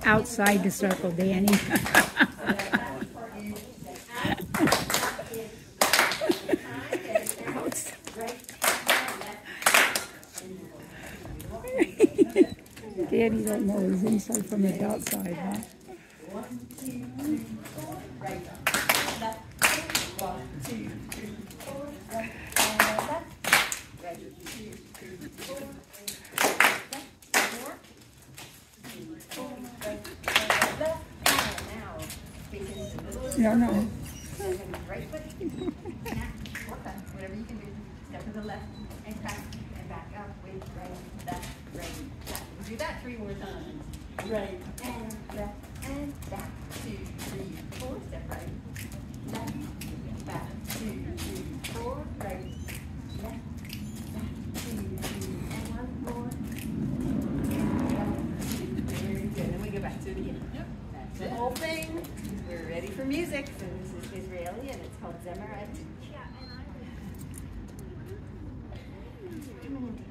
outside the circle, Danny. Danny don't know he's inside from the outside, huh? 1, 2, 3, 4, right, left, 1, 2, 3, 4, right, left, right, 2, 3, 4, left, more, 2, 4, right, left, and now, facing the middle of the No, no. right foot, snap, or cut, whatever you can do, step to the left, and crack, and back up, wait, right, left, left. Do that 3 more times. Right, and left, and back, 2, 3, 4, step right, left, back, 2, 3, 4, right, left, back, 2, 3, and 1 more, left, 2, very good, and we go back to the beginning. Yep. That's the whole thing. We're ready for music, so this is Israeli, and it's called Zemer Adut. Come in and